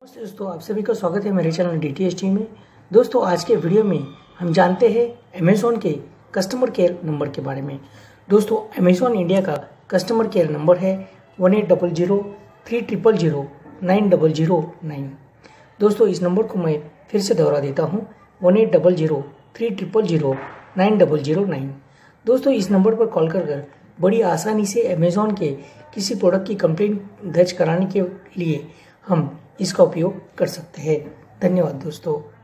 दोस्तों आप सभी का स्वागत है मेरे चैनल DTST में। दोस्तों आज के वीडियो में हम जानते हैं अमेज़ॉन के कस्टमर केयर नंबर के बारे में। दोस्तों अमेज़ॉन इंडिया का कस्टमर केयर नंबर है 1800-300-9009। दोस्तों इस नंबर को मैं फिर से दोहरा देता हूँ 1800-300-9009। दोस्तों इस नंबर पर कॉल कर बड़ी आसानी से अमेज़ॉन के किसी प्रोडक्ट की कंप्लेंट दर्ज कराने के लिए हम इसका उपयोग कर सकते हैं। धन्यवाद दोस्तों।